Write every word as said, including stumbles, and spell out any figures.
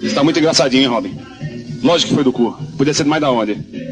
Você tá muito engraçadinho, hein, Robin? Lógico que foi do cu. Podia ser mais da onde?